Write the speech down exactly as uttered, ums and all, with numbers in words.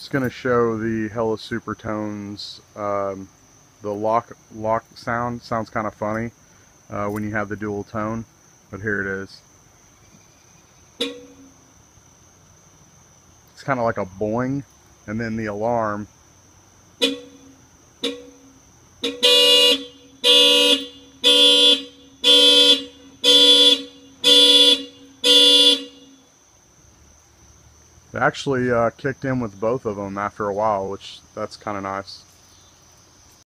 It's going to show the Hella Supertones. Um, the lock lock sound sounds kind of funny uh, when you have the dual tone, but here it is. It's kind of like a boing, and then the alarm. It actually uh, kicked in with both of them after a while, which that's kind of nice.